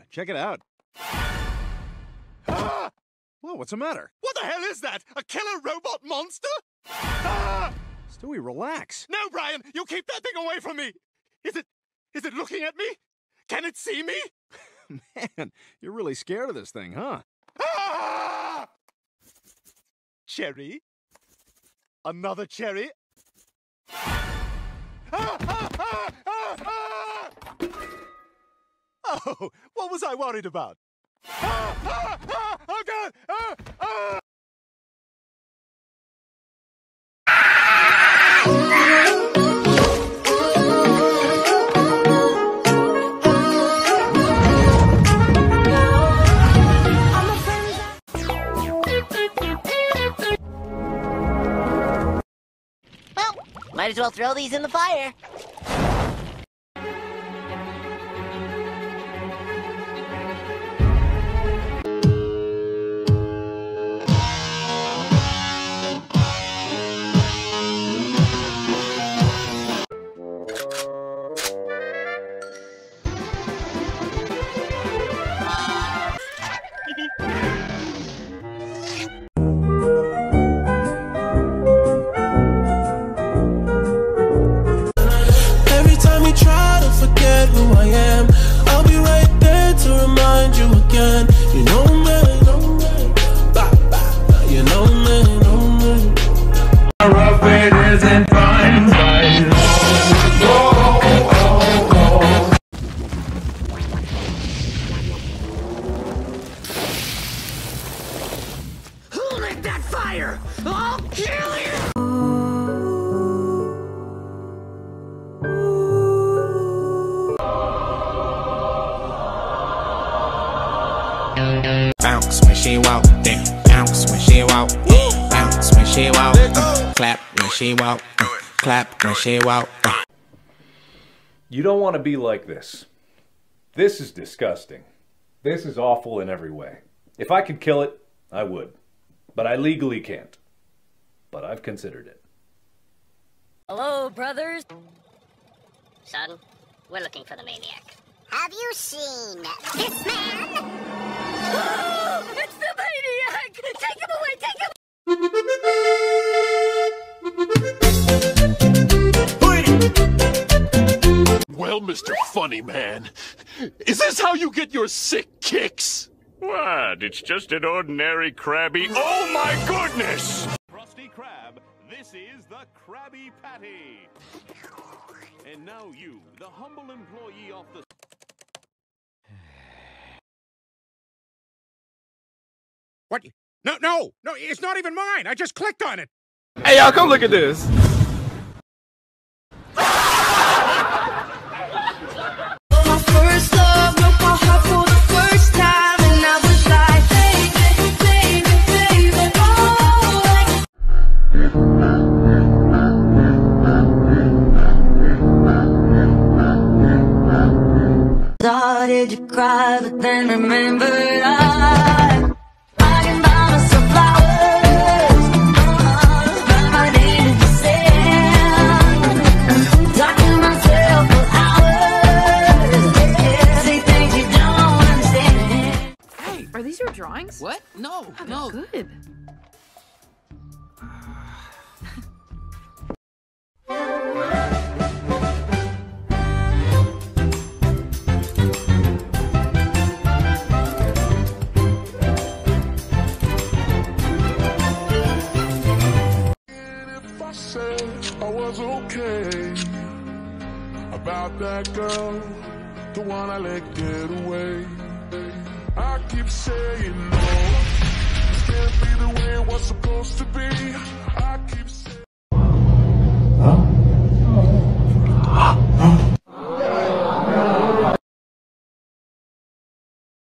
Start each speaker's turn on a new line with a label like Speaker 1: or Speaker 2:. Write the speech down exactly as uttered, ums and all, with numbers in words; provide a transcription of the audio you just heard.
Speaker 1: check it out. Ah! Whoa, what's the matter?
Speaker 2: What the hell is that? A killer robot monster? Ah!
Speaker 1: Stewie, relax.
Speaker 2: No, Brian, you keep that thing away from me. Is it, is it looking at me? Can it see me?
Speaker 1: Man, you're really scared of this thing, huh?
Speaker 2: Ah! Cherry? Another cherry? Ah, ah, ah, ah, ah! Oh, what was I worried about? Ah, ah, ah, oh, God! Ah, ah!
Speaker 3: Might as well throw these in the fire.
Speaker 4: Who I am, I'll be right there to remind you again. You know me, bah, bah, you know me, know me.
Speaker 5: Rough it isn't fine, fine. Oh, oh, oh, oh.
Speaker 3: Who lit that fire? I'll kill you!
Speaker 4: Bounce when she walk, damn. Bounce when she walk, bounce when she walk, uh, clap when she walk, uh, clap when she walk. Uh.
Speaker 6: You don't want to be like this. This is disgusting. This is awful in every way. If I could kill it, I would. But I legally can't. But I've considered it.
Speaker 7: Hello, brothers. Son, we're looking for the maniac.
Speaker 3: Have you seen this man?
Speaker 7: Oh, it's the maniac! Take him away, take him!
Speaker 2: Well, Mister Funny Man, is this how you get your sick kicks?
Speaker 8: What? It's just an ordinary Krabby. Oh my goodness!
Speaker 2: Krusty Krab, this is the Krabby Patty. And now you, the humble employee of the...
Speaker 1: What? No, no, no, it's not even mine. I just clicked on it.
Speaker 5: Hey, y'all, come look at this.
Speaker 4: My first love broke my heart for the first time, and I was like, baby, baby, baby, oh. Started to cry, but then remembered I, I can buy myself flowers, but my name is the sand. Talking to myself for hours, say things you don't understand.
Speaker 9: Hey, are these your drawings?
Speaker 10: What? No,
Speaker 9: Oh,
Speaker 10: no.
Speaker 9: good.
Speaker 5: I was okay about that girl, the one I let get away. I keep saying no, this can't be the way it was supposed to be.